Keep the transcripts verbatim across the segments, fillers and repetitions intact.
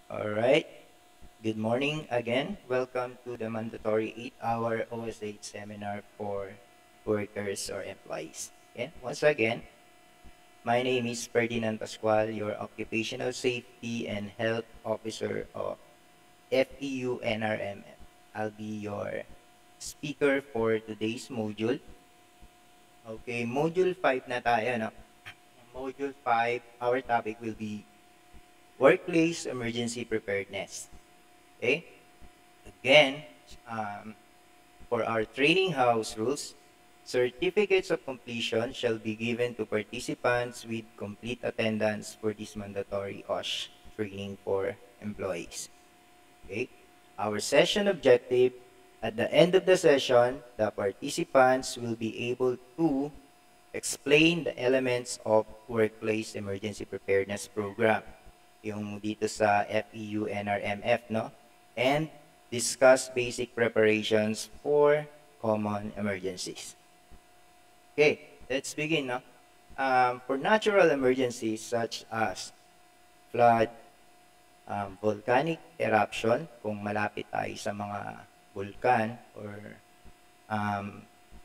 All right. Good morning again. Welcome to the mandatory eight-hour O S H seminar for workers or employees. Okay. Once again, my name is Ferdinand Pascual, your Occupational Safety and Health Officer of F E U N R M F. I'll be your speaker for today's module. Okay, Module five na tayo, no? Module five, our topic will be Workplace Emergency Preparedness. Okay? Again, um, for our training house rules, certificates of completion shall be given to participants with complete attendance for this mandatory O S H training for employees. Okay? Our session objective, at the end of the session, the participants will be able to explain the elements of Workplace Emergency Preparedness Program. Yung dito sa F E U N R M F, no? And discuss basic preparations for common emergencies. Okay, let's begin, no? Um, for natural emergencies such as flood, um, volcanic eruption, kung malapit tayo sa mga vulkan or um,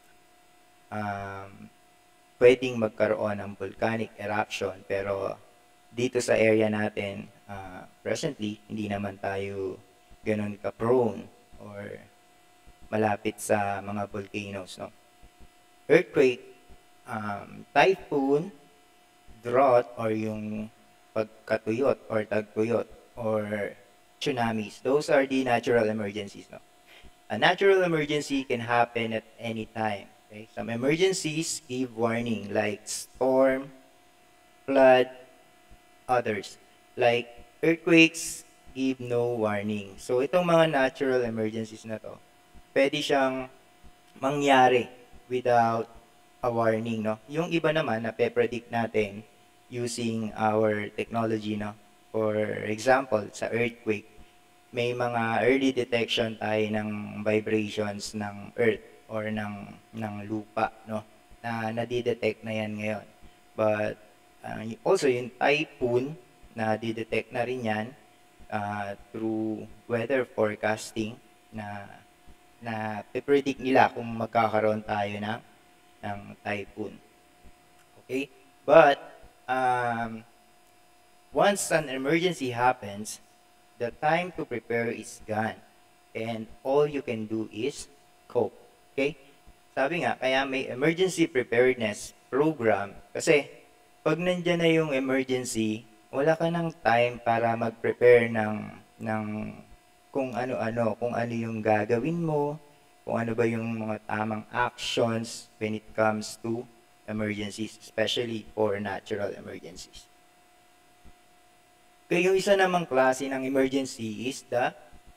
um, pwedeng magkaroon ng volcanic eruption, pero dito sa area natin, uh, presently, hindi naman tayo ganun ka-prone or malapit sa mga volcanoes, no? Earthquake, um, typhoon, drought, or yung pagkatuyot or tagtuyot, or tsunamis. Those are the natural emergencies, no? A natural emergency can happen at any time. Okay? Some emergencies give warning, like storm, flood, others. Like earthquakes give no warning. So itong mga natural emergencies na to, pwede siyang mangyari without a warning, no? Yung iba naman na pe-predict natin using our technology, no? For example, sa earthquake, may mga early detection tayo ng vibrations ng earth or ng ng lupa, no? Na nadidetect na yan ngayon. But uh, also yung typhoon, na didetect na rin yan uh, through weather forecasting na na pe-predict nila kung magkakaroon tayo ng, ng typhoon. Okay? But, um, once an emergency happens, the time to prepare is gone. And all you can do is cope. Okay? Sabi nga, kaya may emergency preparedness program. Kasi, pag nandyan na yung emergency, wala ka ng time para mag-prepare ng, ng kung ano-ano, kung ano yung gagawin mo, kung ano ba yung mga tamang actions when it comes to emergencies, especially for natural emergencies. Kaya yung isa namang klase ng emergency is the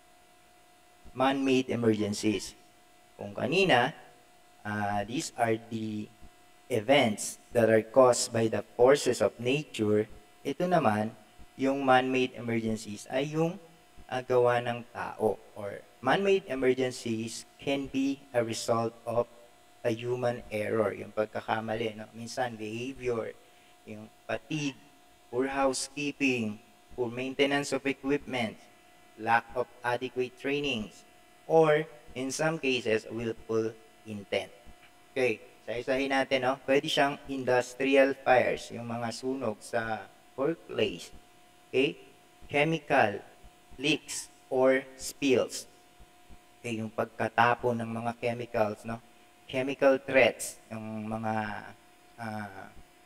man-made emergencies. Kung kanina, uh, these are the events that are caused by the forces of nature. Ito naman, yung man-made emergencies ay yung uh, gawa ng tao, or man-made emergencies can be a result of a human error, yung pagkakamali, no? Minsan behavior, yung fatigue, poor housekeeping, poor maintenance of equipment, lack of adequate trainings, or in some cases, willful intent. Okay, isa-isahin natin, no? Pwede siyang industrial fires, yung mga sunog sa workplace. Okay, chemical leaks or spills. Okay, yung pagkatapon ng mga chemicals, no? Chemical threats, yung mga uh,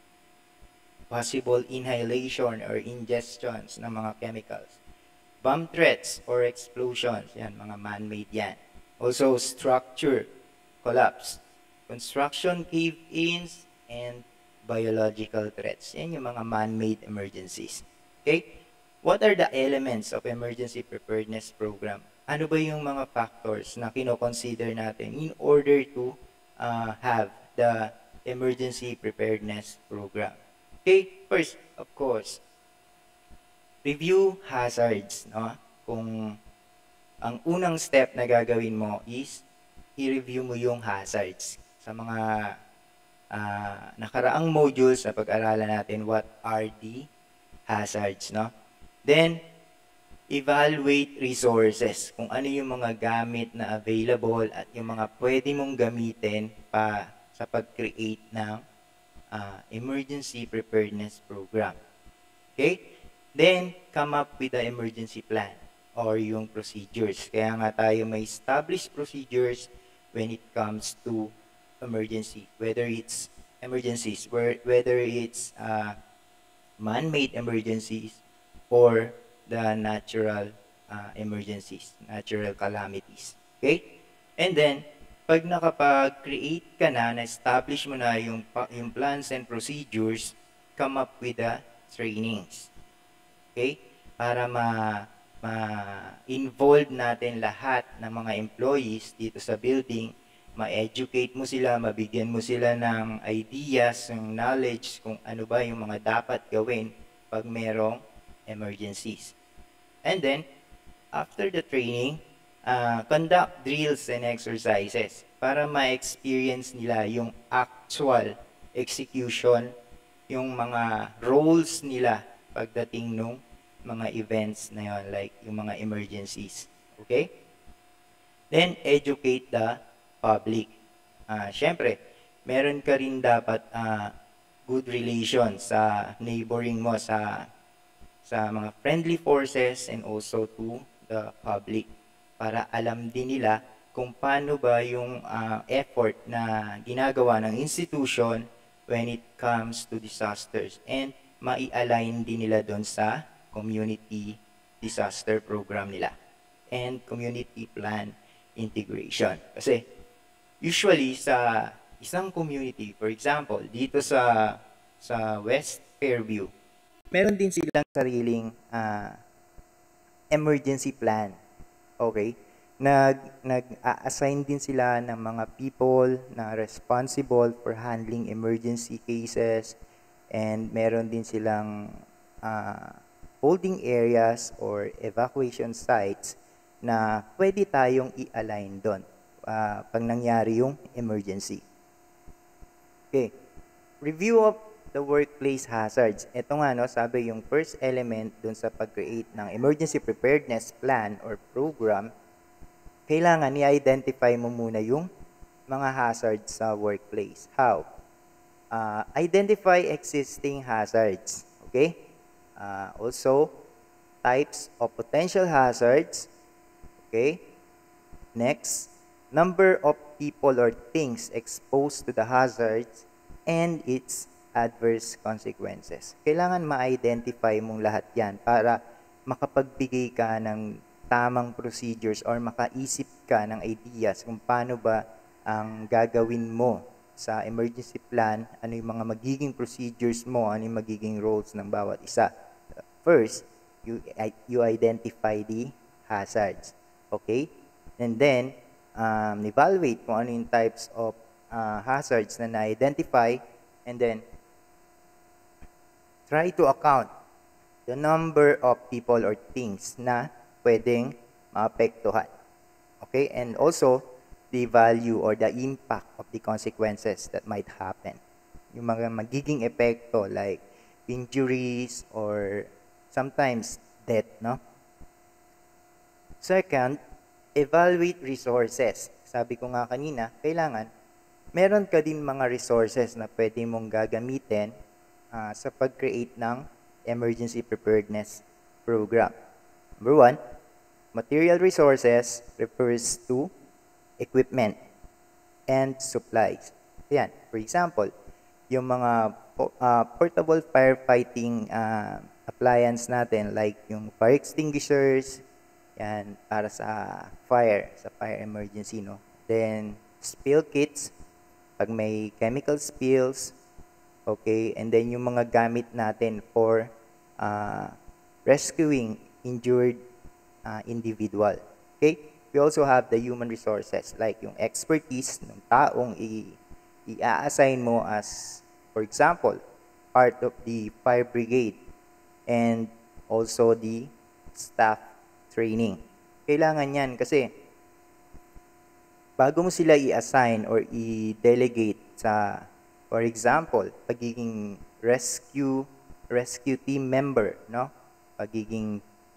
possible inhalation or ingestions ng mga chemicals. Bomb threats or explosions, yan, mga man-made yan. Also, structure collapse, construction cave-ins, and biological threats. Yan yung mga man-made emergencies. Okay? What are the elements of emergency preparedness program? Ano ba yung mga factors na kino-consider natin in order to uh, have the emergency preparedness program? Okay, first, of course, review hazards, no? Kung ang unang step na gagawin mo is i-review mo yung hazards. Sa mga uh, nakaraang modules na pag-aralan natin, what are the hazards, no? Then, evaluate resources, kung ano yung mga gamit na available at yung mga pwede mong gamitin pa sa pag-create ng uh, emergency preparedness program. Okay? Then, come up with the emergency plan or yung procedures. Kaya nga tayo may established procedures when it comes to emergency, whether it's emergencies, whether it's uh, man-made emergencies or the natural uh, emergencies, natural calamities. Okay? And then, pag nakapag-create ka na, na-establish mo na yung, yung plans and procedures, come up with the trainings. Okay? Para ma ma-involve natin lahat ng mga employees dito sa building, ma-educate mo sila, mabigyan mo sila ng ideas, ng knowledge kung ano ba yung mga dapat gawin pag merong emergencies. And then, after the training, uh, conduct drills and exercises para ma-experience nila yung actual execution, yung mga roles nila pagdating nung mga events na yun, like yung mga emergencies. Okay? Then, educate the public. Uh, Siyempre, meron ka rin dapat uh, good relations sa neighboring mo, sa sa mga friendly forces and also to the public para alam din nila kung paano ba yung uh, effort na ginagawa ng institution when it comes to disasters and mai-align din nila doon sa community disaster program nila and community plan integration. Kasi usually sa isang community, for example, dito sa sa West Fairview, meron din silang sariling uh, emergency plan. Okay? Nag, nag-assign din sila ng mga people na responsible for handling emergency cases and meron din silang uh, holding areas or evacuation sites na pwede tayong i-align doon uh, pag nangyari yung emergency. Okay. Review of the workplace hazards. Ito nga, no, sabi yung first element dun sa pag-create ng emergency preparedness plan or program, kailangan i-identify mo muna yung mga hazards sa workplace. How? Uh, identify existing hazards. Okay? Uh, also, types of potential hazards. Okay? Next, number of people or things exposed to the hazards and its adverse consequences. Kailangan ma-identify mong lahat yan para makapagbigay ka ng tamang procedures or makaisip ka ng ideas kung paano ba ang gagawin mo sa emergency plan, ano yung mga magiging procedures mo, ano yung magiging roles ng bawat isa. First, you, you identify the hazards. Okay? And then, um, evaluate kung ano yung types of uh, hazards na na-identify and then try to account the number of people or things na pwedeng maapektuhan. Okay? And also, the value or the impact of the consequences that might happen. Yung mga magiging epekto like injuries or sometimes death, no? Second, evaluate resources. Sabi ko nga kanina, kailangan meron ka din mga resources na pwede mong gagamitin uh, sa pag-create ng emergency preparedness program. Number one, material resources refers to equipment and supplies. Yan, for example, yung mga uh, portable firefighting uh, appliance natin like yung fire extinguishers, yan, para sa fire, sa fire emergency, no? Then, spill kits, pag may chemical spills, okay? And then, yung mga gamit natin for uh, rescuing injured uh, individual, okay? We also have the human resources, like yung expertise ng taong i-assign mo as, for example, part of the fire brigade and also the staff training. Kailangan yan kasi bago mo sila i-assign or i-delegate sa, for example, pagiging rescue rescue team member, no? Pagiging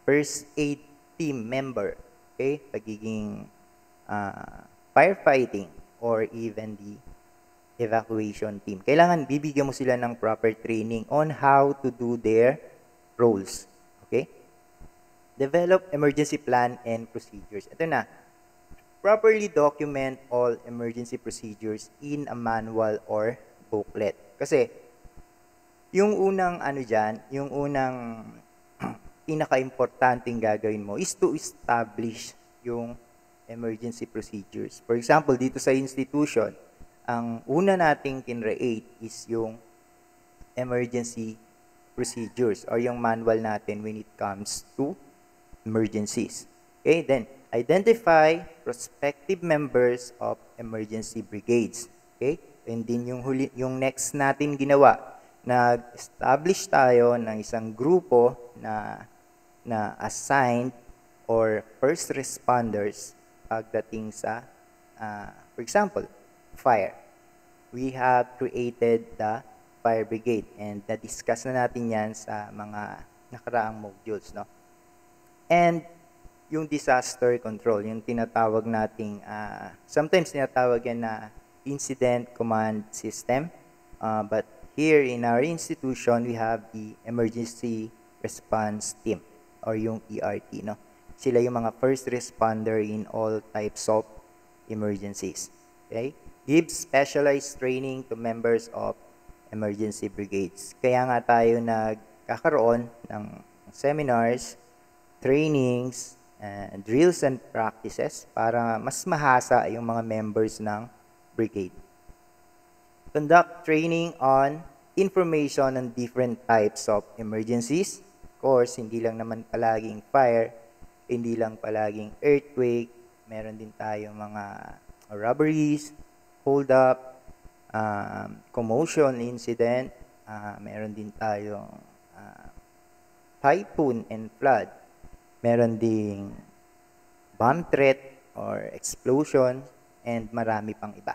first aid team member, okay, pagiging uh, firefighting, or even the evacuation team. Kailangan bibigyan mo sila ng proper training on how to do their roles. Okay? Develop emergency plan and procedures. Ito na. Properly document all emergency procedures in a manual or booklet. Kasi, yung unang ano dyan, yung unang pinaka-importanting gagawin mo is to establish yung emergency procedures. For example, dito sa institution, ang una nating kinreate is yung emergency procedures or yung manual natin when it comes to emergencies. Okay, then identify prospective members of emergency brigades. Okay, and din yung huli, yung next natin ginawa, nag-establish tayo ng isang grupo na na assigned or first responders pagdating sa uh, for example, fire. We have created the fire brigade and na-discuss na natin yan sa mga nakaraang modules, no? And yung disaster control, yung tinatawag nating, uh, sometimes tinatawag yan na incident command system, uh, but here in our institution, we have the emergency response team or yung E R T, no? Sila yung mga first responder in all types of emergencies. Okay? Give specialized training to members of emergency brigades. Kaya nga tayo nagkakaroon ng seminars, trainings, uh, drills and practices para mas mahasa yung mga members ng brigade. Conduct training on information on different types of emergencies. Of course, hindi lang naman palaging fire, hindi lang palaging earthquake, meron din tayong mga robberies, hold up, um, commotion incident, uh, meron din tayong uh, typhoon and flood, meron ding bomb threat or explosion, and marami pang iba.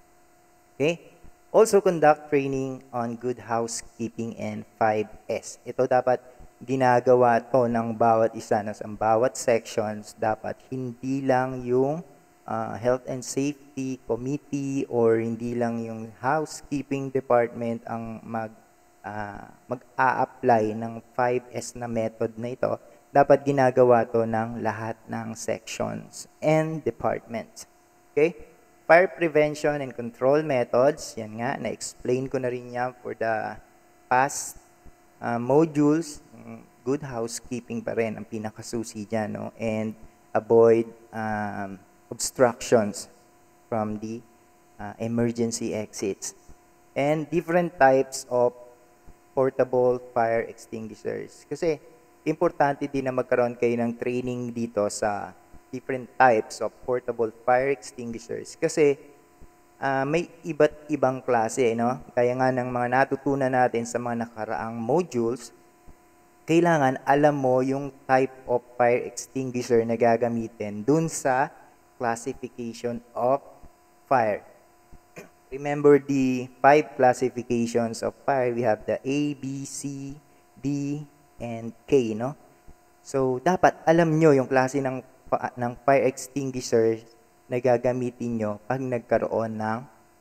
Okay? Also conduct training on good housekeeping and five S. Ito dapat ginagawa to ng bawat isa, ng bawat sections, dapat hindi lang yung Uh, health and safety committee or hindi lang yung housekeeping department ang mag uh, mag-a-apply ng five S na method na ito. Dapat ginagawa to ng lahat ng sections and departments. Okay? Fire prevention and control methods, yan nga, na-explain ko na rin yan for the past uh, modules. Good housekeeping pa rin ang pinakasusi dyan, no? And avoid um, obstructions from the uh, emergency exits, and different types of portable fire extinguishers. Kasi importante din na magkaroon kayo ng training dito sa different types of portable fire extinguishers kasi uh, may iba't ibang klase, no? Kaya nga ng mga natutunan natin sa mga nakaraang modules, kailangan alam mo yung type of fire extinguisher na gagamitin dun sa classification of fire. Remember the five classifications of fire. We have the A, B, C, D, and K, no? So, dapat alam nyo yung klase ng, ng fire extinguisher na gagamitin nyo pag nagkaroon ng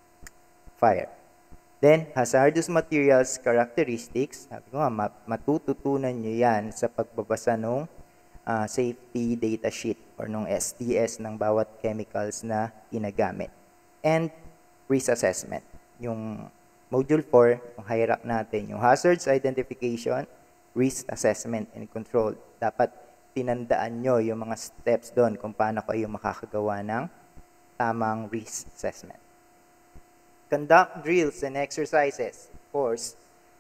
fire. Then, hazardous materials characteristics. Sabi ko nga, matututunan nyo yan sa pagbabasa ng Uh, safety data sheet or nung S D S ng bawat chemicals na ginagamit. And risk assessment. Yung module four, yung hierarch natin, yung hazards identification, risk assessment and control. Dapat tinandaan nyo yung mga steps doon kung paano kayo makakagawa ng tamang risk assessment. Conduct drills and exercises. Of course,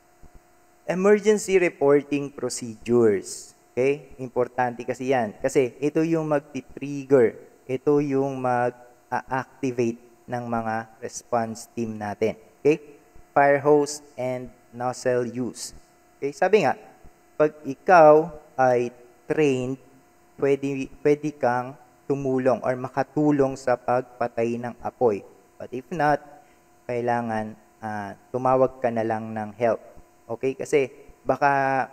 emergency reporting procedures. Okay? Importante kasi yan. Kasi ito yung mag-trigger. Ito yung mag-activate ng mga response team natin. Okay? Fire hose and nozzle use. Okay? Sabi nga, pag ikaw ay trained, pwede, pwede kang tumulong or makatulong sa pagpatay ng apoy. But if not, kailangan uh, tumawag ka na lang ng help. Okay? Kasi baka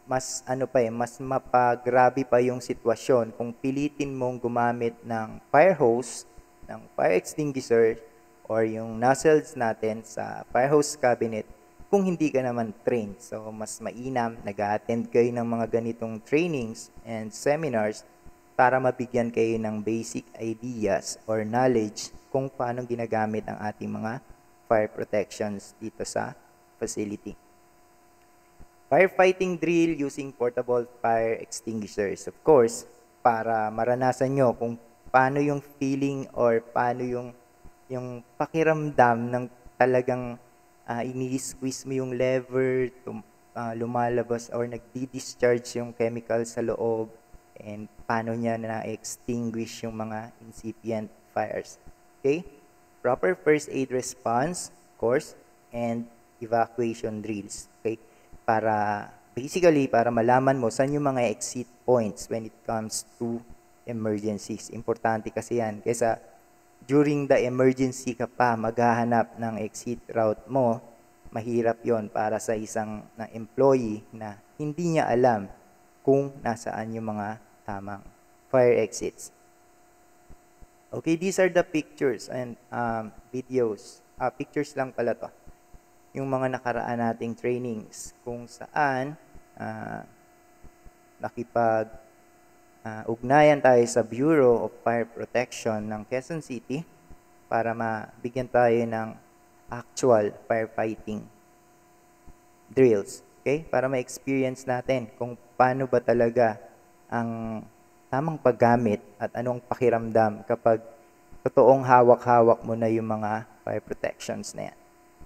mas ano pa eh, mas mapagrabe pa yung sitwasyon kung pilitin mong gumamit ng fire hose, ng fire extinguisher, or yung nozzles natin sa fire hose cabinet kung hindi ka naman trained. So, mas mainam, nag-attend kayo ng mga ganitong trainings and seminars para mabigyan kayo ng basic ideas or knowledge kung paano ginagamit ang ating mga fire protections dito sa facility. Firefighting drill using portable fire extinguishers. Of course, para maranasan nyo kung paano yung feeling or paano yung, yung pakiramdam ng talagang uh, ini-squeeze mo yung lever, tum, uh, lumalabas or nagdi-discharge yung chemical sa loob, and paano niya na-extinguish yung mga incipient fires. Okay? Proper first aid response, of course, and evacuation drills. Okay? Para, basically, para malaman mo saan yung mga exit points when it comes to emergencies. Importante kasi yan. Kaysa during the emergency ka pa maghahanap ng exit route mo, mahirap yon para sa isang na employee na hindi niya alam kung nasaan yung mga tamang fire exits. Okay, these are the pictures and um, videos. Uh, pictures lang pala to. Yung mga nakaraan nating trainings kung saan uh, nakipag uh, ugnayan tayo sa Bureau of Fire Protection ng Quezon City para mabigyan tayo ng actual firefighting drills. Okay? Para ma-experience natin kung paano ba talaga ang tamang paggamit at anong pakiramdam kapag totoong hawak-hawak mo na yung mga fire protections na yan.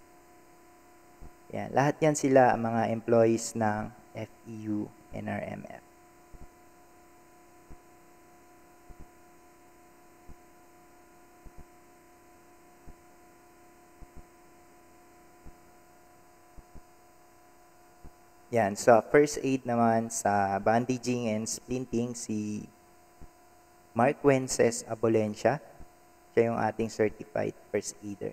Yan, lahat yan sila ang mga employees ng F E U N R M F. Yan, sa first aid naman sa bandaging and splinting, si Mark Wences Abolencia, siya yung ating certified first aider.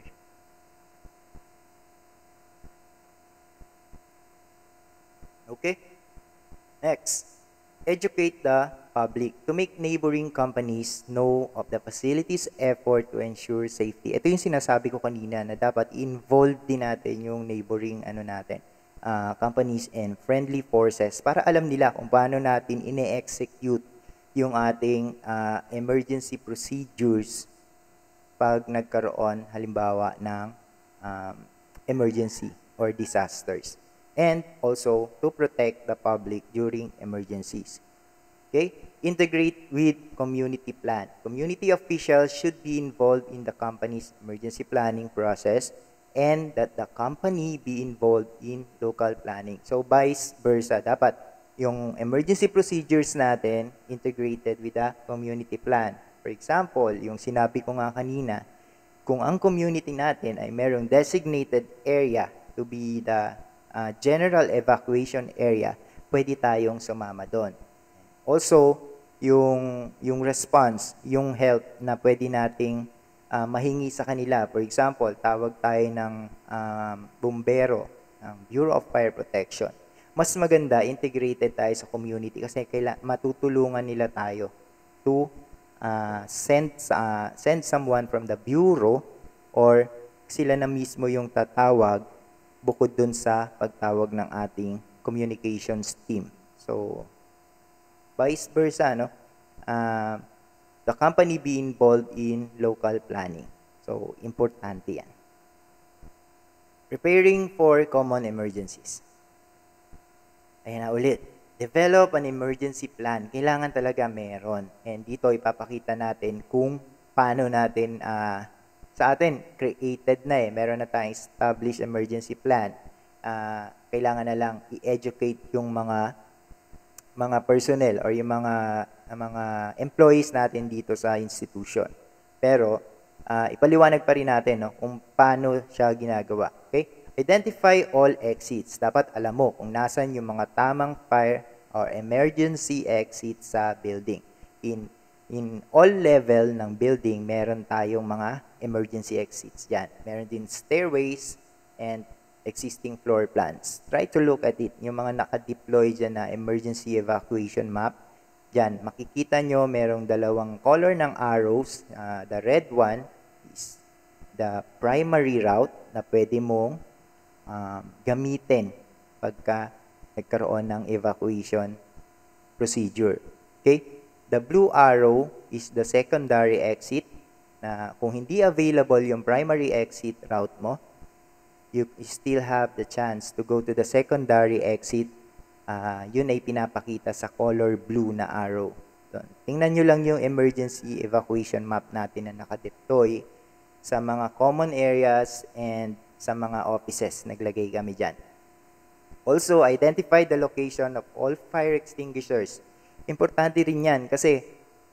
Okay? Next, educate the public to make neighboring companies know of the facility's effort to ensure safety. Ito yung sinasabi ko kanina na dapat involve din natin yung neighboring ano natin, uh, companies and friendly forces para alam nila kung paano natin ine-execute yung ating uh, emergency procedures pag nagkaroon halimbawa ng um, emergency or disasters. And also to protect the public during emergencies. Okay? Integrate with community plan. Community officials should be involved in the company's emergency planning process and that the company be involved in local planning. So vice versa, dapat yung emergency procedures natin integrated with the community plan. For example, yung sinabi ko nga kanina, kung ang community natin ay merong designated area to be the Uh, general evacuation area, pwede tayong sumama doon. Also, yung, yung response, yung help na pwede nating uh, mahingi sa kanila. For example, tawag tayo ng um, bumbero, ng Bureau of Fire Protection. Mas maganda, integrated tayo sa community kasi kaila, matutulungan nila tayo to uh, send, uh, send someone from the Bureau or sila na mismo yung tatawag bukod dun sa pagtawag ng ating communications team. So, vice versa, no? Uh, the company be involved in local planning. So, importante yan. Preparing for common emergencies. Ayan na ulit. Develop an emergency plan. Kailangan talaga meron. And dito ipapakita natin kung paano natin uh, sa atin, created na eh. Meron na tayong established emergency plan. Uh, kailangan na lang i-educate yung mga mga personnel or yung mga mga employees natin dito sa institution. Pero, uh, ipaliwanag pa rin natin no, kung paano siya ginagawa. Okay? Identify all exits. Dapat alam mo kung nasan yung mga tamang fire or emergency exits sa building. In In all level ng building, meron tayong mga emergency exits dyan. Meron din stairways and existing floor plans. Try to look at it. Yung mga naka-deploy dyan na emergency evacuation map, dyan, makikita nyo merong dalawang color ng arrows. Uh, the red one is the primary route na pwede mong um, gamitin pagka nagkaroon ng evacuation procedure. Okay? The blue arrow is the secondary exit na kung hindi available yung primary exit route mo, you still have the chance to go to the secondary exit. Uh, yun ay pinapakita sa color blue na arrow. So, tingnan nyo lang yung emergency evacuation map natin na nakadeploy sa mga common areas and sa mga offices. Naglagay kami dyan. Also, identify the location of all fire extinguishers. Importante rin yan kasi,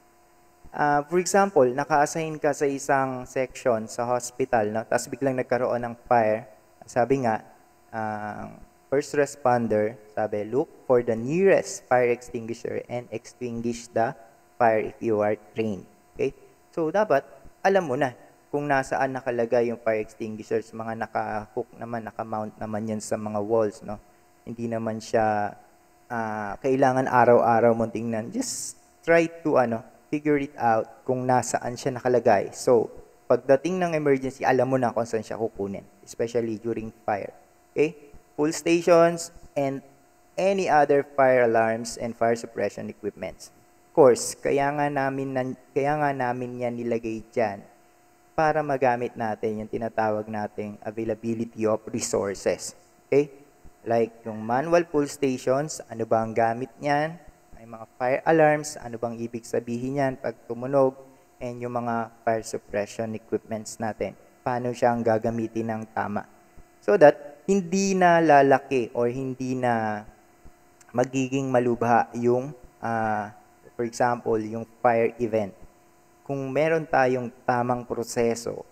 uh, for example, naka-assign ka sa isang section sa hospital, no? Tapos biglang nagkaroon ng fire. Sabi nga, uh, first responder, sabi, look for the nearest fire extinguisher and extinguish the fire if you are trained. Okay? So, dapat, alam mo na kung nasaan nakalagay yung fire extinguishers. Mga naka-hook naman, naka-mount naman yan sa mga walls, no? Hindi naman siya uh, kailangan araw-araw mo tingnan. Just try to, ano, figure it out kung nasaan siya nakalagay. So, pagdating ng emergency, alam mo na kung saan siya kukunin, especially during fire. Okay? Full stations, and any other fire alarms and fire suppression equipments. Of course, kaya nga namin, kaya nga namin yan nilagay dyan para magamit natin yung tinatawag nating availability of resources. Okay? Like yung manual pull stations, ano ba ang gamit niyan? May mga fire alarms, ano bang ibig sabihin niyan pag tumunog? And yung mga fire suppression equipments natin. Paano siya ang gagamitin ng tama? So that hindi na lalaki or hindi na magiging malubha yung, uh, for example, yung fire event. Kung meron tayong tamang proseso,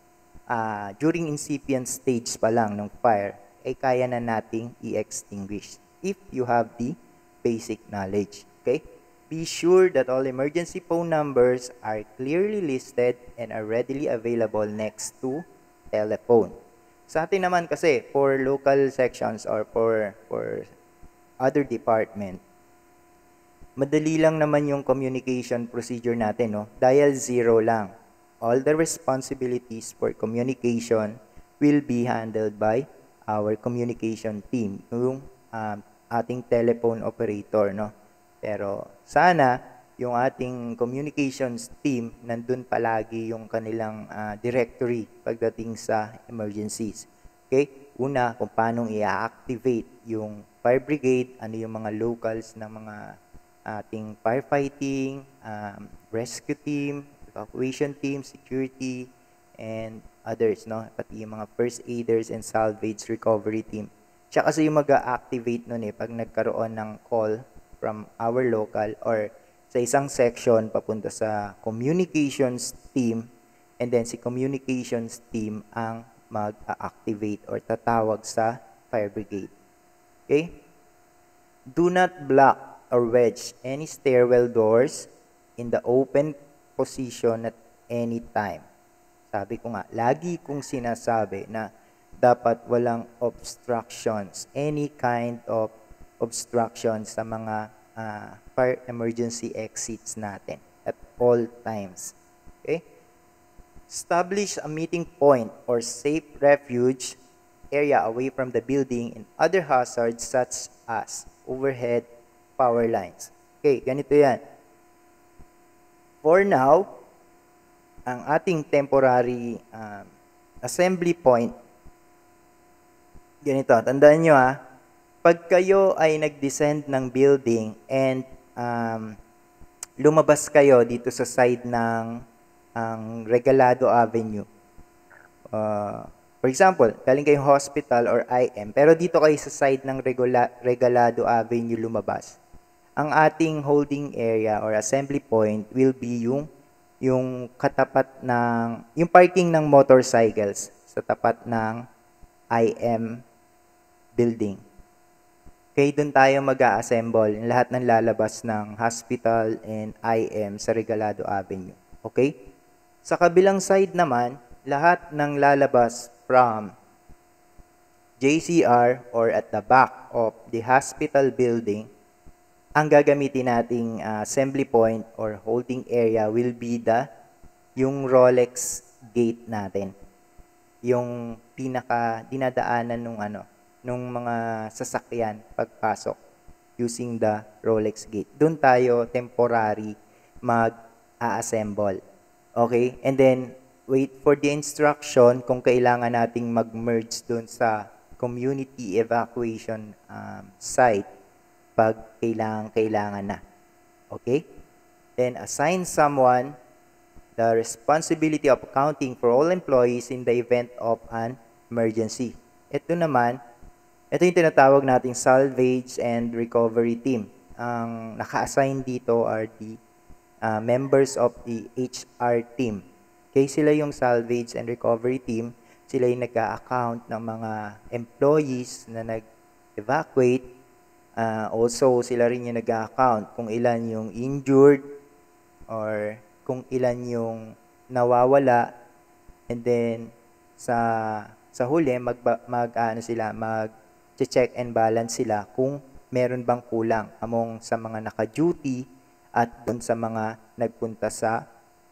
uh, during incipient stage pa lang ng fire, ay kaya na nating i-extinguish if you have the basic knowledge. Okay? Be sure that all emergency phone numbers are clearly listed and are readily available next to telephone. Sa atin naman kasi, for local sections or for, for other department, madali lang naman yung communication procedure natin, no? Dial zero lang. All the responsibilities for communication will be handled by our communication team, yung um, ating telephone operator, no? Pero sana yung ating communications team, nandun palagi yung kanilang uh, directory pagdating sa emergencies. Okay? Una, kung paano i-activate yung fire brigade, ano yung mga locals ng mga ating firefighting, um, rescue team, evacuation team, security, and others, no? Pati yung mga first aiders and salvage recovery team. Siya kasi yung mag-activate nun eh, pag nagkaroon ng call from our local or sa isang section papunta sa communications team, and then si communications team ang mag-activate or tatawag sa fire brigade. Okay? Do not block or wedge any stairwell doors in the open position at any time. Sabi ko nga, lagi kong sinasabi na dapat walang obstructions, any kind of obstructions sa mga uh, fire emergency exits natin at all times. Okay? Establish a meeting point or safe refuge area away from the building and other hazards such as overhead power lines. Okay, ganito yan. For now, ang ating temporary um, assembly point, ganito, tandaan nyo ha, pag kayo ay nag-descend ng building and um, lumabas kayo dito sa side ng ang Regalado Avenue. Uh, for example, galing kayong hospital or I M, pero dito kayo sa side ng Regula, Regalado Avenue lumabas. Ang ating holding area or assembly point will be yung yung katapat ng yung parking ng motorcycles sa tapat ng I M building. Okay, doon tayo mag-a-assemble yung lahat ng lalabas ng hospital and I M sa Regalado Avenue. Okay? Sa kabilang side naman, lahat ng lalabas from J C R or at the back of the hospital building, ang gagamitin nating uh, assembly point or holding area will be the yung Rolex gate natin. Yung pinaka dinadaanan nung ano, nung mga sasakyan pagpasok using the Rolex gate. Doon tayo temporary mag-assemble. Okay? And then wait for the instruction kung kailangan nating mag-merge doon sa community evacuation um, site pag kailangan kailangan na. Okay? Then assign someone the responsibility of accounting for all employees in the event of an emergency. Ito naman, ito yung tinatawag nating salvage and recovery team. Ang naka-assign dito are the uh, members of the H R team. Okay, sila yung salvage and recovery team. Sila yung nag-account ng mga employees na nag-evacuate. Uh, also, sila rin yung nag-account kung ilan yung injured or kung ilan yung nawawala, and then sa sa huli mag mag ano sila mag check and balance sila kung meron bang kulang among sa mga naka-duty at dun sa mga nagpunta sa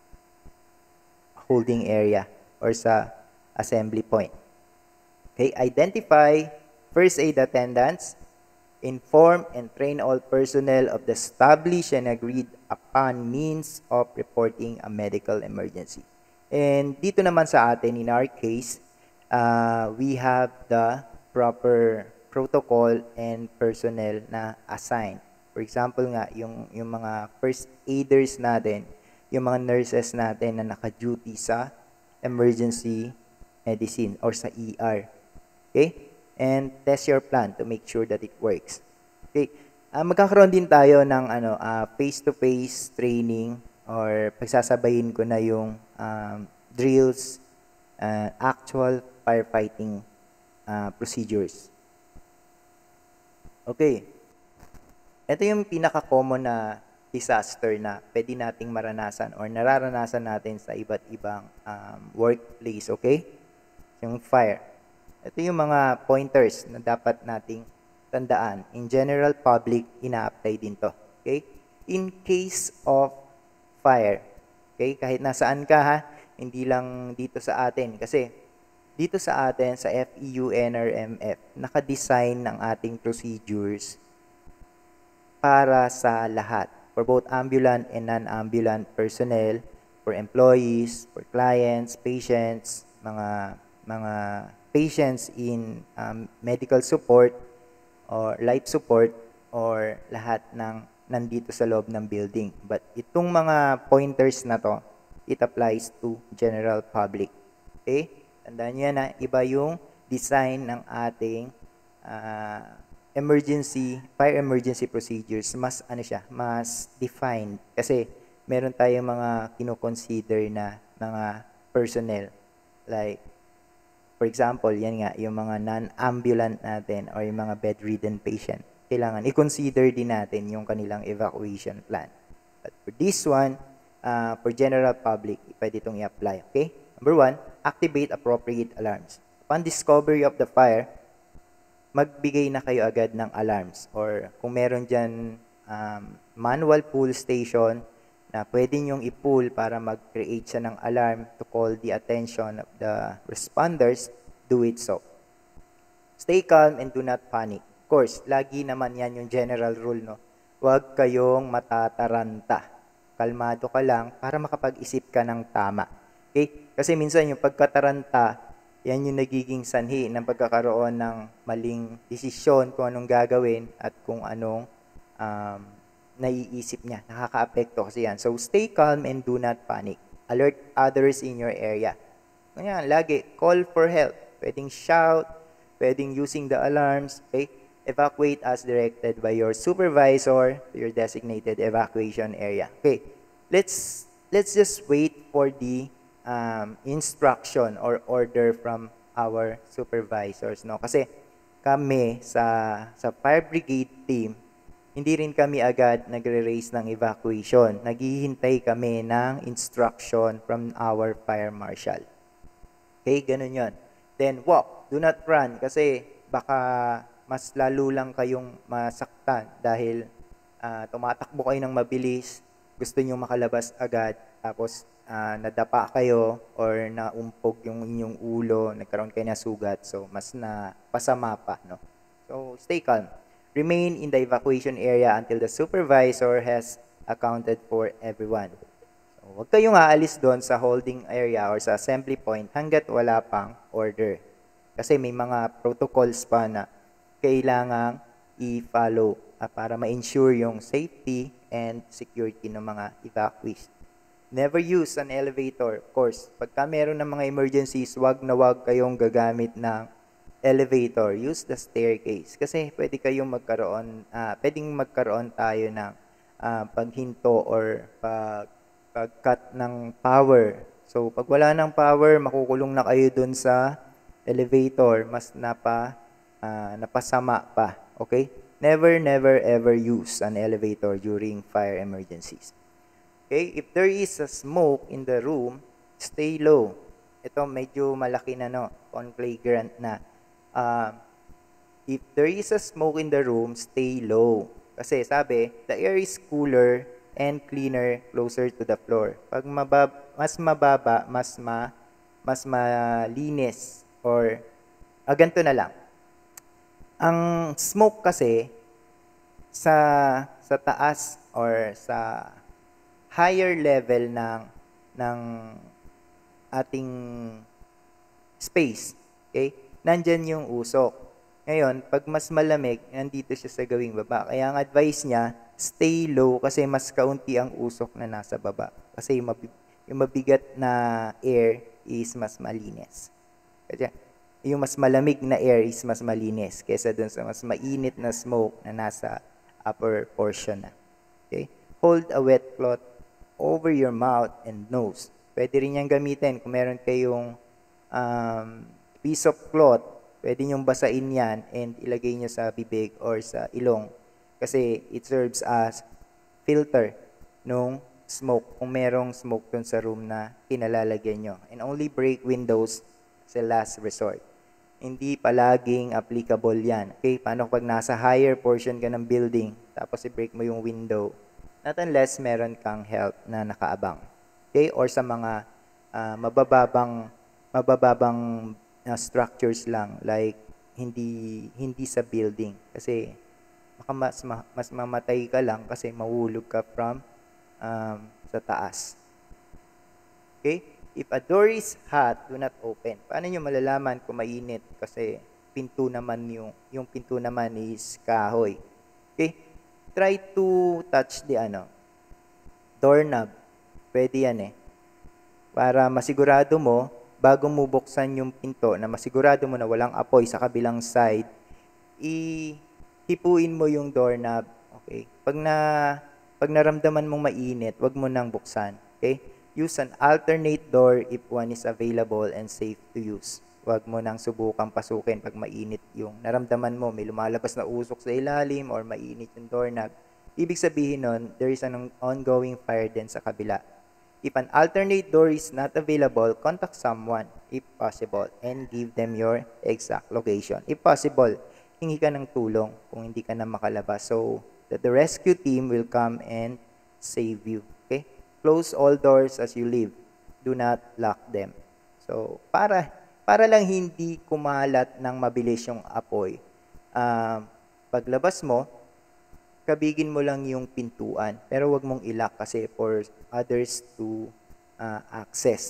holding area or sa assembly point. Okay, identify first aid attendants, inform and train all personnel of the established and agreed upon means of reporting a medical emergency. And dito naman sa atin, in our case, uh, we have the proper protocol and personnel na assigned. For example nga, yung, yung mga first aiders natin, yung mga nurses natin na naka-duty sa emergency medicine or sa E R. Okay? And test your plan to make sure that it works. Okay. Uh, magkakaroon din tayo ng ano uh, face-to-face training or pagsasabayin ko na yung um, drills, uh, actual firefighting uh, procedures. Okay. Ito yung pinaka-common na disaster na pwede nating maranasan or nararanasan natin sa iba't ibang um, workplace. Okay? Yung fire. Ito yung mga pointers na dapat nating tandaan. In general public, ina-apply din to. Okay? In case of fire, okay? Kahit nasaan ka ha, hindi lang dito sa atin. Kasi dito sa atin, sa F E U N R M F, naka-design ng ating procedures para sa lahat. For both ambulant and non-ambulant personnel, for employees, for clients, patients, mga mga patients in um, medical support or life support or lahat ng nandito sa loob ng building. But itong mga pointers na to, it applies to general public. Okay? Tandaan nyo na iba yung design ng ating uh, emergency, fire emergency procedures. Mas ano siya, mas defined. Kasi meron tayong mga kino-consider na mga personnel. Like, for example, yan nga, yung mga non-ambulant natin or yung mga bedridden patient. Kailangan i-consider din natin yung kanilang evacuation plan. But for this one, uh, for general public, pwede itong i-apply. Okay? Number one, activate appropriate alarms. Upon discovery of the fire, magbigay na kayo agad ng alarms. Or kung meron dyan um, manual pull station na pwede nyong i-pull para mag-create siya ng alarm to call the attention of the responders, do it so. Stay calm and do not panic. Of course, lagi naman yan yung general rule, no? Huwag kayong matataranta. Kalmado ka lang para makapag-isip ka ng tama. Okay? Kasi minsan yung pagkataranta, yan yung nagiging sanhi ng pagkakaroon ng maling desisyon kung anong gagawin at kung anong um, naiisip niya. Nakaka-apekto kasi yan. So, stay calm and do not panic. Alert others in your area. Ganyan, lagi, call for help. Pwedeng shout, pwedeng using the alarms. Okay? Evacuate as directed by your supervisor to your designated evacuation area. Okay, let's let's just wait for the um, instruction or order from our supervisors, no? Kasi kami sa sa fire brigade team, hindi rin kami agad nagre-raise ng evacuation. Naghihintay kami ng instruction from our fire marshal. Okay, ganun 'yon. Then walk, do not run kasi baka mas lalo lang kayong masaktan dahil uh, tumatakbo kayo ng mabilis, gusto nyo makalabas agad, tapos uh, nadapa kayo or naumpog yung inyong ulo, nagkaroon kayo ng sugat, so mas na pasama pa, no? So, stay calm. Remain in the evacuation area until the supervisor has accounted for everyone. So, huwag kayong aalis doon sa holding area or sa assembly point hanggat wala pang order. Kasi may mga protocols pa na kailangang i-follow uh, para ma-ensure yung safety and security ng mga evacuees. Never use an elevator. Of course, pagka meron ng mga emergencies, wag na wag kayong gagamit ng elevator. Use the staircase. Kasi pwede kayong magkaroon, uh, pwedeng magkaroon tayo ng uh, paghinto or pag, pag-cut ng power. So, pag wala ng power, makukulong na kayo dun sa elevator, mas napa, uh, napasama pa. Okay? Never, never, ever use an elevator during fire emergencies. Okay? If there is a smoke in the room, stay low. Ito medyo malaki na, no? Flagrant na. Uh, if there is a smoke in the room, stay low. Kasi sabi, the air is cooler and cleaner closer to the floor. Pag mabab mas mababa, mas ma mas malinis or ah, ganito na lang. Ang smoke kasi sa sa taas or sa higher level ng ng ating space, okay? Nandyan yung usok. Ngayon, pag mas malamig, nandito siya sa gawing baba. Kaya ang advice niya, stay low kasi mas kaunti ang usok na nasa baba. Kasi yung, mabib yung mabigat na air is mas malinis. Kasi yung mas malamig na air is mas malinis kaysa dun sa mas mainit na smoke na nasa upper portion na. Okay? Hold a wet cloth over your mouth and nose. Pwede rin niyang gamitin kung meron kayong um, piece of cloth, pwede niyong basain yan and ilagay niyo sa bibig or sa ilong kasi it serves as filter nung smoke kung merong smoke dun sa room na kinalalagyan nyo. And only break windows sa last resort. Hindi palaging applicable yan. Okay, paano pag nasa higher portion ka ng building, tapos i-break mo yung window, not unless meron kang help na nakaabang. Okay, or sa mga uh, mabababang, mabababang uh, structures lang, like hindi, hindi sa building. Kasi baka mas, mas mamatay ka lang kasi mahulog ka from um, sa taas. Okay? If a door is hot, do not open. Paano nyo malalaman kung mainit? Kasi pinto naman yung, yung pinto naman is kahoy. Okay? Try to touch the ano, doorknob. Pwede yan eh. Para masigurado mo, bago mo buksan yung pinto, na masigurado mo na walang apoy sa kabilang side, ihipuin mo yung doorknob. Okay? Pag na, pag naramdaman mong mainit, wag mo nang buksan. Okay? Use an alternate door if one is available and safe to use. Huwag mo nang subukang pasukin pag mainit yung naramdaman mo, may lumalabas na usok sa ilalim or mainit yung doorknob. Ibig sabihin nun, there is an ongoing fire din sa kabila. If an alternate door is not available, contact someone if possible and give them your exact location. If possible, hingi ka ng tulong kung hindi ka na makalabas so that the rescue team will come and save you. Okay? Close all doors as you leave. Do not lock them. So, para para lang hindi kumalat ng mabilis yung apoy, uh, paglabas mo, kabigin mo lang yung pintuan. Pero wag mong i-lock kasi for others to uh, access.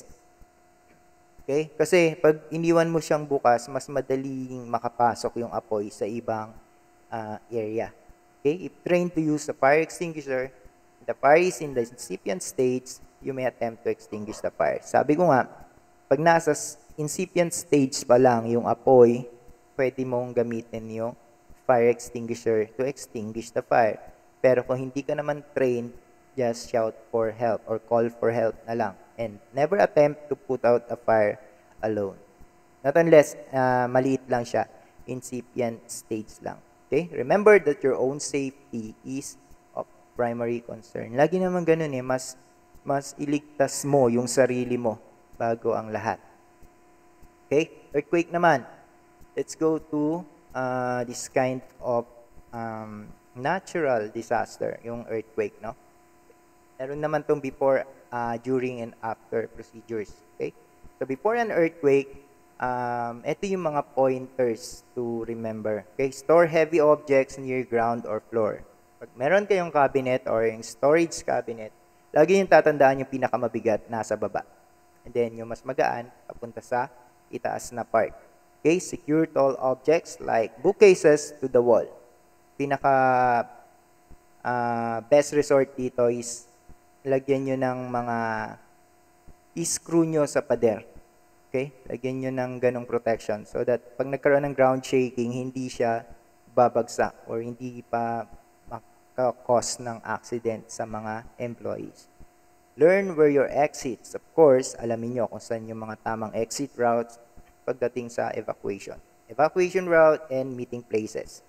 Okay? Kasi pag iniwan mo siyang bukas, mas madaling makapasok yung apoy sa ibang uh, area. Okay? If trained to use a fire extinguisher, the fire is in the incipient stage, you may attempt to extinguish the fire. Sabi ko nga, pag nasa incipient stage pa lang yung apoy, pwede mong gamitin yung fire extinguisher to extinguish the fire. Pero kung hindi ka naman trained, just shout for help or call for help na lang. And never attempt to put out a fire alone. Not unless uh, maliit lang siya, incipient stage lang. Okay? Remember that your own safety is primary concern. Lagi naman ganun eh, mas, mas iligtas mo yung sarili mo bago ang lahat. Okay? Earthquake naman. Let's go to uh, this kind of um, natural disaster, yung earthquake, no? Meron naman tong before, uh, during, and after procedures. Okay? So before an earthquake, um, ito yung mga pointers to remember. Okay? Store heavy objects near ground or floor. Pag meron kayong cabinet or yung storage cabinet, lagi yung tatandaan yung pinakamabigat nasa baba. And then yung mas magaan, papunta sa itaas na part. Okay? Secure tall objects like bookcases to the wall. Pinaka uh, best resort dito is lagyan nyo ng mga i-screw nyo sa pader. Okay? Lagyan nyo ng ganong protection so that pag nagkaroon ng ground shaking, hindi siya babagsak or hindi pa makakos ng accident sa mga employees. Learn where your exits. Of course, alamin nyo kung saan yung mga tamang exit routes pagdating sa evacuation. Evacuation route and meeting places.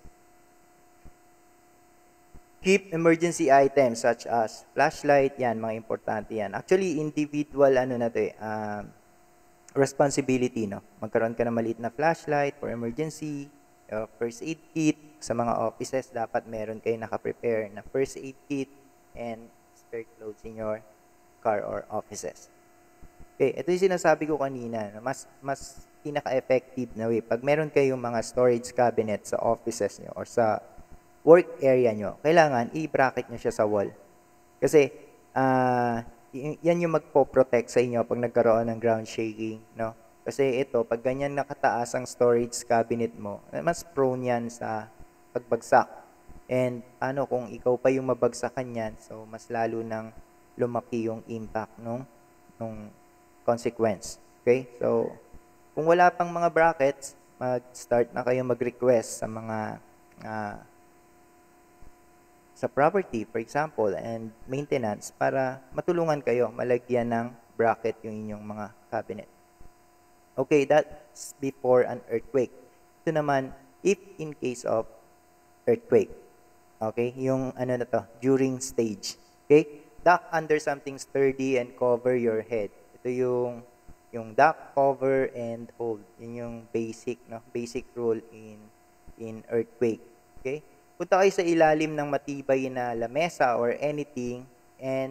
Keep emergency items such as flashlight, yan, mga importante yan. Actually, individual, ano na to eh, uh, responsibility, no? Magkaroon ka ng maliit na flashlight for emergency, uh, first aid kit. Sa mga offices, dapat meron kayo nakaprepare na first aid kit and spare clothes in your car or offices. Okay, ito yung sinasabi ko kanina, no? mas, mas pinaka-effective na way. Pag meron kayong mga storage cabinet sa offices nyo or sa work area nyo, kailangan i-bracket nyo siya sa wall. Kasi, uh, yan yung magpo-protect sa inyo pag nagkaroon ng ground shaking, no? Kasi ito, pag ganyan nakataas ang storage cabinet mo, mas prone yan sa pagbagsak. And, ano, kung ikaw pa yung mabagsakan yan, so, mas lalo nang lumaki yung impact nung, nung consequence. Okay? So, kung wala pang mga brackets, mag-start na kayo mag-request sa mga uh, sa property, for example, and maintenance para matulungan kayo malagyan ng bracket yung inyong mga cabinet. Okay, that's before an earthquake. Ito naman, if in case of earthquake. Okay, yung ano na to, during stage. Okay, duck under something sturdy and cover your head. Ito yung yung duck, cover, and hold. Yun yung basic, no? Basic rule in in earthquake. Okay? Punta kayo sa ilalim ng matibay na lamesa or anything and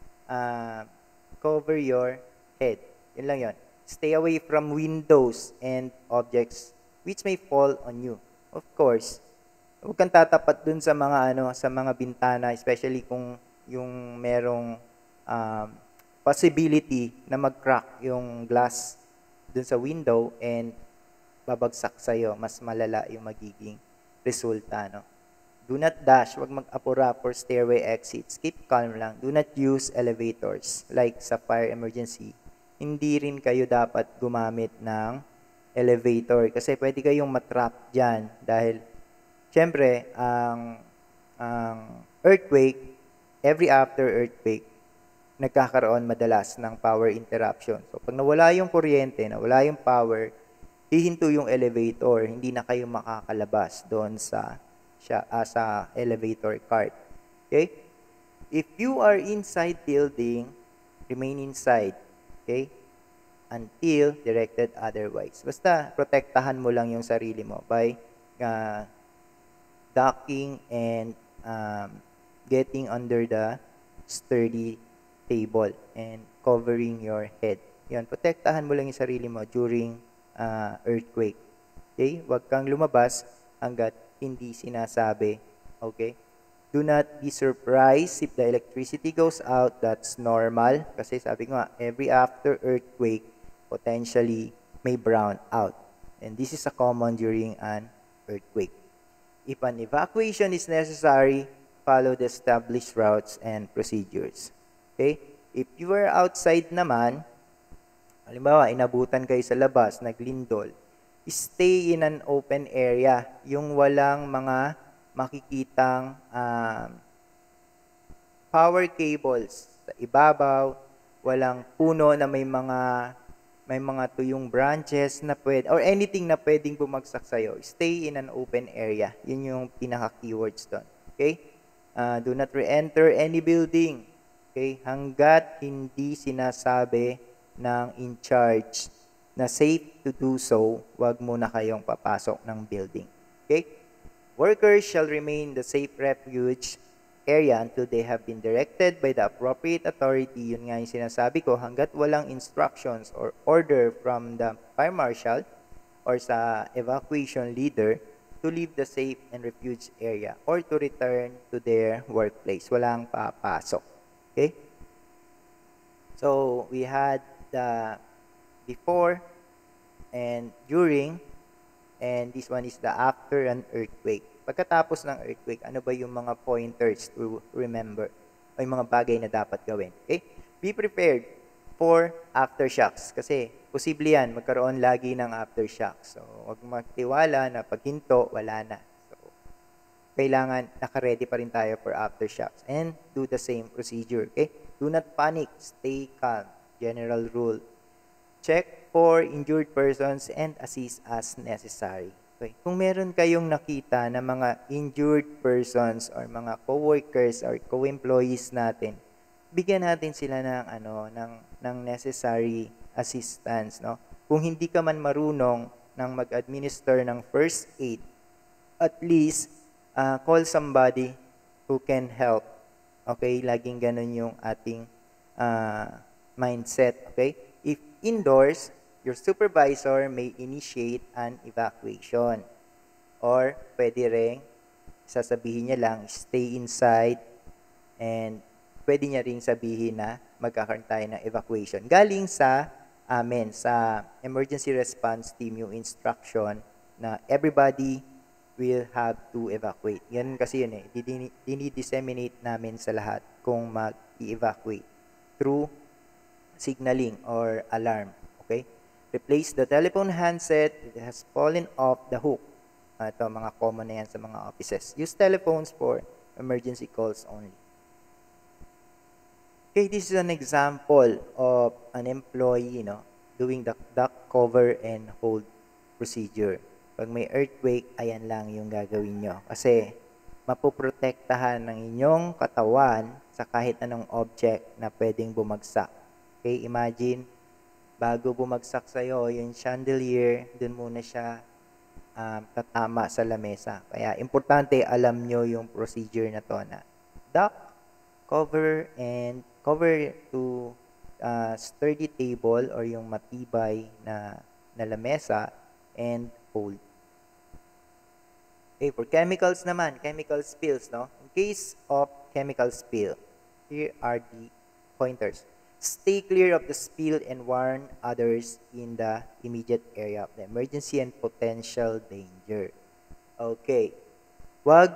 uh, cover your head. Yun lang yun. Stay away from windows and objects which may fall on you. Of course, huwag kang tatapat dun sa mga ano, sa mga bintana, especially kung yung merong um, possibility na mag-crack yung glass dun sa window and babagsak sa'yo. Mas malala yung magiging resulta, no? Do not dash, wag mag-apura for stairway exits. Keep calm lang. Do not use elevators like sa fire emergency. Hindi rin kayo dapat gumamit ng elevator kasi pwede kayong matrap dyan dahil syempre, ang, ang earthquake, every after earthquake, nagkakaroon madalas ng power interruption. So, pag nawala yung kuryente, nawala yung power, hihinto yung elevator, hindi na kayo makakalabas doon sa siya as a elevator cart. Okay? If you are inside building, remain inside. Okay? Until directed otherwise. Basta protektahan mo lang yung sarili mo by uh, ducking and um, getting under the sturdy table and covering your head. Yan, protektahan mo lang yung sarili mo during uh, earthquake. Okay? Huwag kang lumabas hanggat hindi sinasabi. Okay? Do not be surprised if the electricity goes out. That's normal. Kasi sabi ko nga, every after earthquake, potentially may brown out. And this is a common during an earthquake. If an evacuation is necessary, follow the established routes and procedures. Okay? If you are outside naman, halimbawa, inabutan kayo sa labas, naglindol, stay in an open area, yung walang mga makikitang um, power cables sa ibabaw, walang puno na may mga may mga tuyong branches na pwede, or anything na pwedeng bumagsak sa'yo. Stay in an open area. Yun yung pinaka-keywords doon. Okay? Uh, do not re-enter any building. Okay? Hanggat hindi sinasabi ng in charge na safe to do so, wag muna kayong papasok ng building. Okay? Workers shall remain in the safe refuge area until they have been directed by the appropriate authority. Yun nga yung sinasabi ko, hanggat walang instructions or order from the fire marshal or sa evacuation leader to leave the safe and refuge area or to return to their workplace. Walang papasok. Okay? So, we had the before and during, and this one is the after an earthquake. Pagkatapos ng earthquake, ano ba yung mga pointers to remember o yung mga bagay na dapat gawin? Okay? Be prepared for aftershocks kasi posible yan, magkaroon lagi ng aftershocks. So, huwag magtiwala na pag hinto, wala na. So, kailangan naka-ready pa rin tayo for aftershocks and do the same procedure. Okay? Do not panic. Stay calm. General rule. Check for injured persons and assist as necessary. Okay. Kung meron kayong nakita na mga injured persons or mga co-workers or co-employees natin, bigyan natin sila ng ano ng ng necessary assistance, no? Kung hindi ka man marunong ng mag-administer ng first aid, at least uh, call somebody who can help. Okay? Laging ganun yung ating uh, mindset, okay? If indoors, your supervisor may initiate an evacuation. Or pwede rin, sasabihin niya lang, stay inside, and pwede niya rin sabihin na magkakaroon tayo ng evacuation. Galing sa amin, sa emergency response team, yung instruction na everybody will have to evacuate. Yan kasi yun eh, dinidisseminate namin sa lahat kung mag-evacuate through signaling or alarm. Okay? Replace the telephone handset. It has fallen off the hook. Uh, ito, mga common na yan sa mga offices. Use telephones for emergency calls only. Okay, this is an example of an employee, you know, doing the duck cover and hold procedure. Pag may earthquake, ayan lang yung gagawin nyo. Kasi mapoprotektahan ng inyong katawan sa kahit anong object na pwedeng bumagsak. Okay, imagine, bago bumagsak sa'yo, yung chandelier, dun muna siya um, tatama sa lamesa. Kaya, importante, alam nyo yung procedure na to na duck, cover, and cover to uh, sturdy table or yung matibay na, na lamesa, and hold. Okay, for chemicals naman, chemical spills, no? In case of chemical spill, here are the pointers. Stay clear of the spill and warn others in the immediate area of the emergency and potential danger. Okay. Wag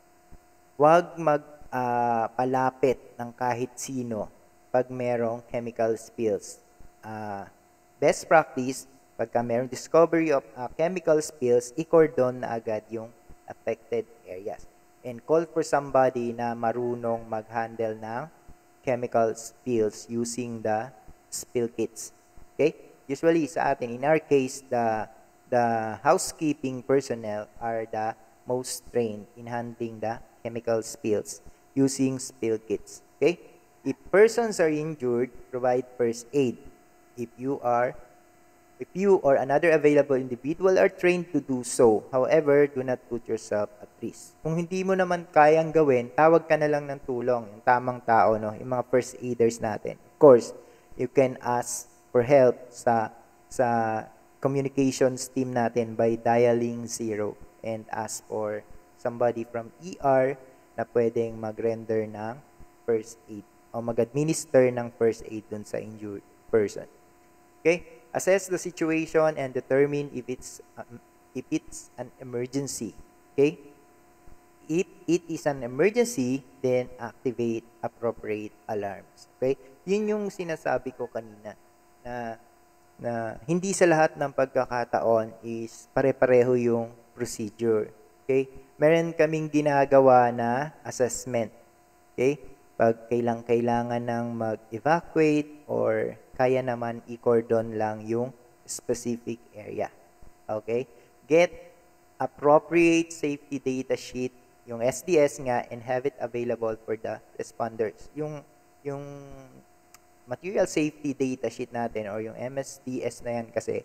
wag magpalapit uh, ng kahit sino pag merong chemical spills. Uh, best practice, pagka merong discovery of uh, chemical spills, i-cordon na agad yung affected areas. And call for somebody na marunong mag-handle ng chemical spills using the spill kits. Okay? Usually sa atin, in our case, the the housekeeping personnel are the most trained in handling the chemical spills using spill kits. Okay? If persons are injured, provide first aid. If you are If you or another available individual are trained to do so, however, do not put yourself at risk. Kung hindi mo naman kayang gawin, tawag ka na lang ng tulong, yung tamang tao, no? Yung mga first aiders natin. Of course, you can ask for help sa sa communications team natin by dialing zero and ask for somebody from E R na pwedeng mag-render ng first aid o mag-administer ng first aid dun sa injured person. Okay? Assess the situation and determine if it's um, if it's an emergency. Okay? If it is an emergency, then activate appropriate alarms. Okay? Yun yung sinasabi ko kanina na na hindi sa lahat ng pagkakataon is pare-pareho yung procedure. Okay? Meron kaming ginagawa na assessment. Okay? Pag kailang kailangan ng mag-evacuate or kaya naman i-cordon lang yung specific area. Okay? Get appropriate safety data sheet, yung S D S nga, and have it available for the responders. Yung, yung material safety data sheet natin or yung M S D S na yan kasi,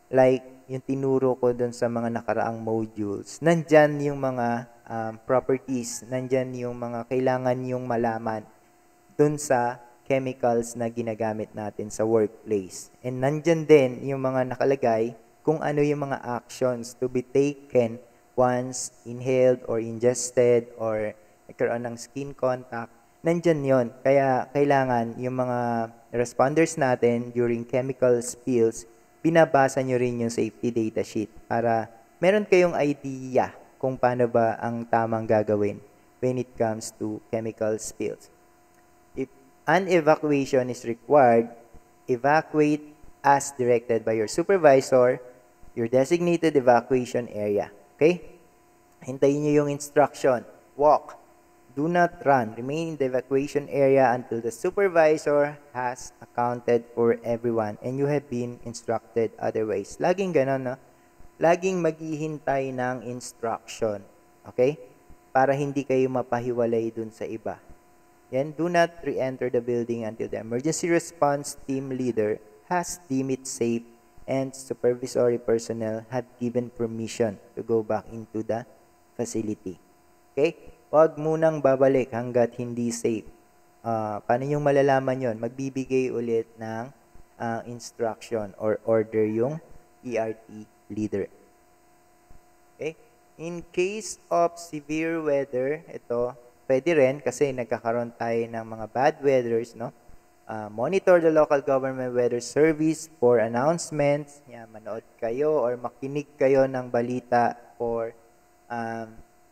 like yung tinuro ko dun sa mga nakaraang modules, nandyan yung mga um, properties, nandyan yung mga kailangan yung malaman dun sa chemicals na ginagamit natin sa workplace. And nandyan din yung mga nakalagay kung ano yung mga actions to be taken once inhaled or ingested or nagkaroon ng skin contact. Nandyan yon. Kaya kailangan yung mga responders natin during chemical spills, binabasa nyo rin yung safety data sheet para meron kayong idea kung paano ba ang tamang gagawin when it comes to chemical spills. If an evacuation is required, evacuate as directed by your supervisor, your designated evacuation area. Okay? Hintayin nyo yung instruction. Walk. Do not run. Remain in the evacuation area until the supervisor has accounted for everyone and you have been instructed otherwise. Laging ganon, no? Laging maghihintay ng instruction. Okay? Para hindi kayo mapahiwalay dun sa iba. Yan, do not re-enter the building until the emergency response team leader has deemed it safe and supervisory personnel have given permission to go back into the facility. Okay? Huwag munang babalik hanggat hindi safe. Uh, paano yung malalaman yon? Magbibigay ulit ng uh, instruction or order yung E R T leader. Okay? In case of severe weather, ito, pwede rin kasi nagkakaroon tayo ng mga bad weathers, no? Uh, monitor the local government weather service for announcements. Yan, manood kayo or makinig kayo ng balita for um,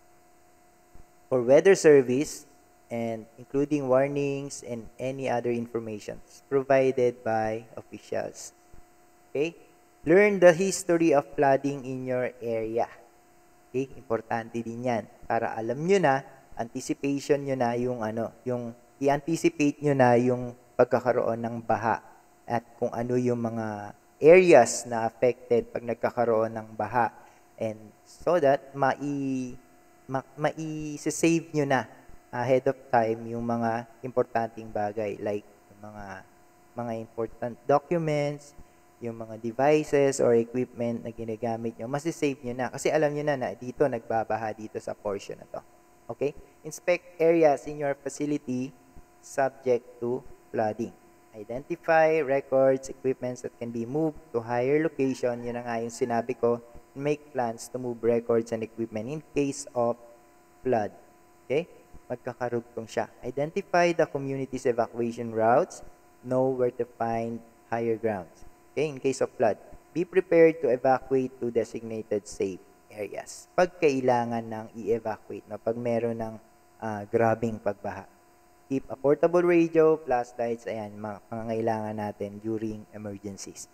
for weather service and including warnings and any other information provided by officials. Okay? Learn the history of flooding in your area. Okay? Importante din yan para alam nyo na, anticipation nyo na yung ano, yung i-anticipate nyo na yung pagkakaroon ng baha at kung ano yung mga areas na affected pag nagkakaroon ng baha and so that mai ma, mai-save nyo na ahead of time yung mga importanteng bagay like yung mga mga important documents, yung mga devices or equipment na ginagamit nyo, masisave nyo na kasi alam nyo na na dito nagbabaha dito sa portion na to. Okay? Inspect areas in your facility subject to flooding. Identify records, equipments that can be moved to higher location. Yun na nga yung sinabi ko. Make plans to move records and equipment in case of flood. Okay? Magkakarugtong siya. Identify the community's evacuation routes. Know where to find higher grounds. Okay? In case of flood. Be prepared to evacuate to designated safe areas. Pag kailangan ng i-evacuate, no? Pag meron ng uh, grabing pagbaha. Keep a portable radio, flashlights, ayan, mga pangangailangan natin during emergencies.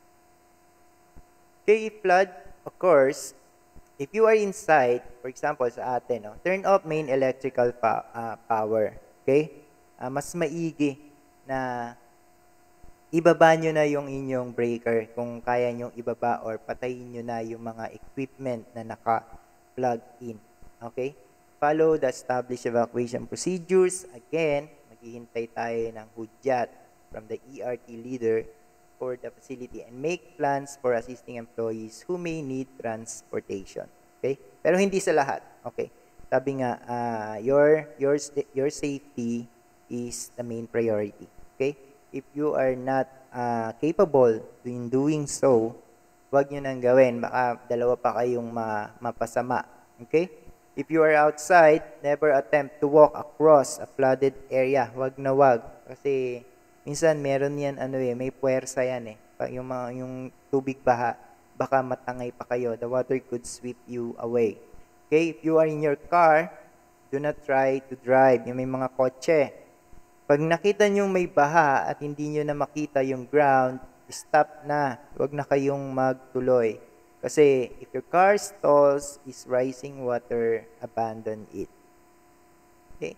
Okay, if flood occurs, if you are inside, for example, sa atin, no, turn off main electrical pa, uh, power. Okay? Uh, mas maigi na ibaba nyo na yung inyong breaker kung kaya nyo ibaba or patayin nyo na yung mga equipment na naka-plug in. Okay? Follow the established evacuation procedures. Again, maghihintay tayo ng hudyat from the E R T leader for the facility and make plans for assisting employees who may need transportation. Okay? Pero hindi sa lahat. Okay? Sabi nga, uh, your, your, your safety is the main priority. Okay? If you are not uh, capable in doing so, huwag nyo nang gawin. Baka dalawa pa kayong ma mapasama. Okay? If you are outside, never attempt to walk across a flooded area. Wag na wag. Kasi minsan meron yan, ano eh, may puwersa yan eh. Yung, mga, yung tubig baha, baka matangay pa kayo. The water could sweep you away. Okay? If you are in your car, do not try to drive. Yung may mga kotse. Pag nakita nyo may baha at hindi nyo na makita yung ground, stop na. Wag na kayong magtuloy. Kasi if your car stalls is rising water, abandon it. Okay?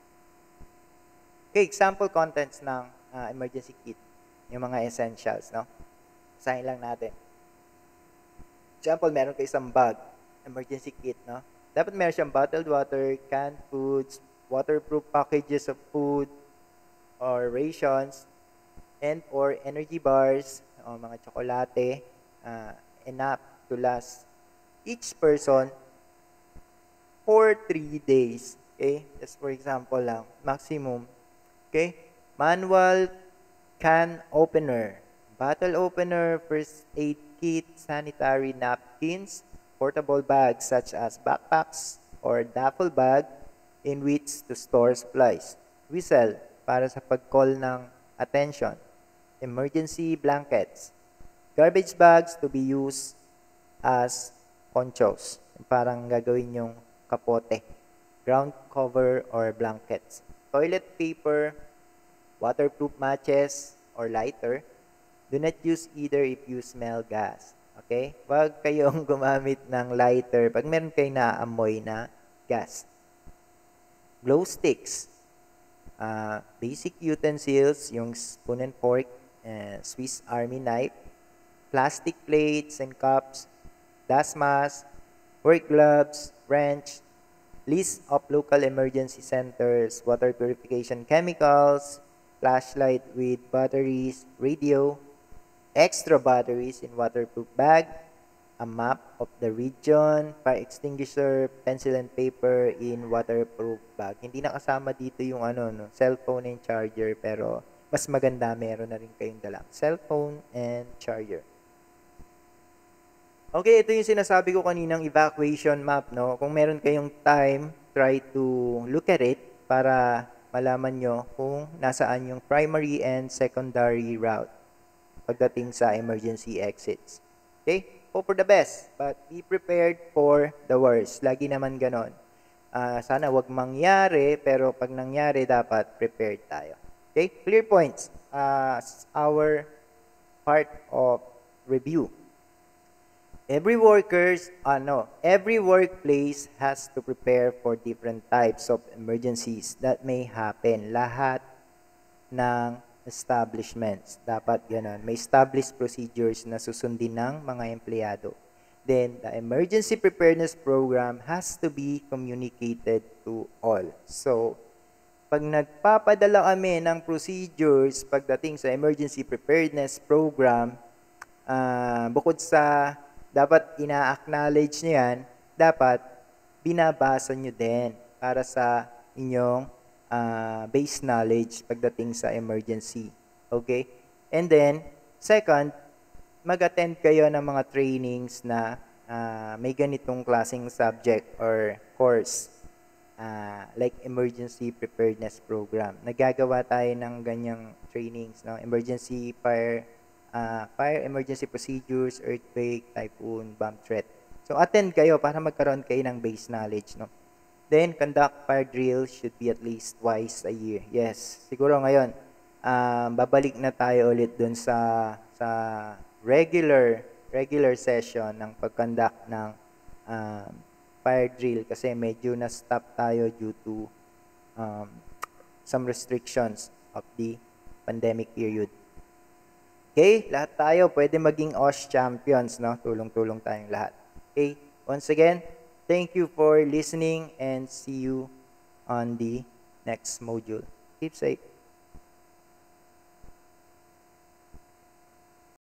Okay, example contents ng uh, emergency kit. Yung mga essentials, no? Basahin lang natin. Example, meron kayo isang bag, emergency kit, no? Dapat meron siyang bottled water, canned foods, waterproof packages of food or rations, and or energy bars, o mga tsokolate, uh, enough to last each person for three days. Okay? Just for example lang, maximum. Okay? Manual can opener, bottle opener, first aid kit, sanitary napkins, portable bags such as backpacks or duffel bag in which to store supplies. Whistle para sa pag-call ng attention. Emergency blankets. Garbage bags to be used as ponchos. Parang gagawin yung kapote. Ground cover or blankets. Toilet paper, waterproof matches or lighter. Do not use either if you smell gas. Okay? Huwag kayong gumamit ng lighter pag meron kayo naaamoy na gas. Glow sticks. Uh, basic utensils, yung spoon and fork, uh, Swiss Army knife, plastic plates and cups, dust mask, work gloves, wrench, list of local emergency centers, water purification chemicals, flashlight with batteries, radio, extra batteries in waterproof bag, a map of the region, fire extinguisher, pencil and paper in waterproof bag. Hindi nakasama dito yung ano, no, cellphone and charger, pero mas maganda meron na rin kayong dalang cellphone and charger. Okay, ito yung sinasabi ko kaninang evacuation map, no? Kung meron kayong time, try to look at it para malaman nyo kung nasaan yung primary and secondary route pagdating sa emergency exits. Okay? Hope for the best, but be prepared for the worst. Lagi naman ganon. Uh, sana wag mangyari, pero pag nangyari, dapat prepared tayo. Okay? Clear points. Uh, our part of review. Every workers, uh, no, every workplace has to prepare for different types of emergencies that may happen. Lahat ng establishments. Dapat ganun. May established procedures na susundin ng mga empleyado. Then, the emergency preparedness program has to be communicated to all. So, pag nagpapadala kami ng procedures pagdating sa emergency preparedness program, uh, bukod sa dapat ina-acknowledge nyo yan, dapat binabasa nyo din para sa inyong Uh, base knowledge pagdating sa emergency. Okay? And then, second, mag-attend kayo ng mga trainings na uh, may ganitong klaseng subject or course uh, like emergency preparedness program. Nagagawa tayo ng ganyang trainings, no? Emergency fire, uh, fire emergency procedures, earthquake, typhoon, bomb threat. So, attend kayo para magkaroon kayo ng base knowledge, no? Then, conduct fire drills should be at least twice a year. Yes, siguro ngayon, um, babalik na tayo ulit dun sa sa regular regular session ng pag-conduct ng um, fire drill kasi medyo na-stop tayo due to um, some restrictions of the pandemic period. Okay, lahat tayo pwede maging O S champions, no? Tulong-tulong tayong lahat. Okay, once again, thank you for listening and see you on the next module. Keep safe.